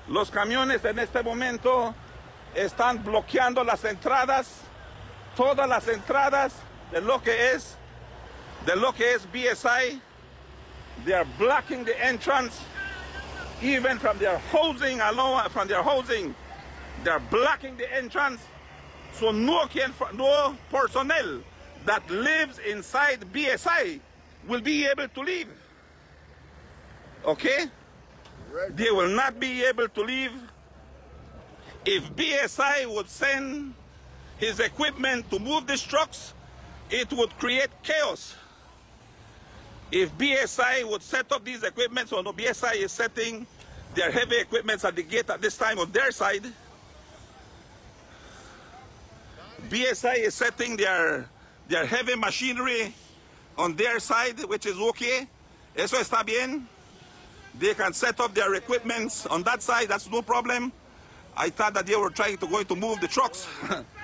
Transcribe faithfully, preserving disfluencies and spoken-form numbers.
Los camiones en este momento están bloqueando las entradas, todas las entradas de lo que es, de lo que es B S I. They are blocking the entrance, even from their housing alone, from their housing. They are blocking the entrance, so no, can, no personnel that lives inside B S I will be able to leave. Okay? They will not be able to leave. If B S I would send his equipment to move these trucks, it would create chaos. If B S I would set up these equipment, so no, B S I is setting their heavy equipment at the gate at this time on their side. B S I is setting their, their heavy machinery on their side, which is okay. Eso está bien. They can set up their equipment on that side, that's no problem. I thought that they were trying to go to move the trucks.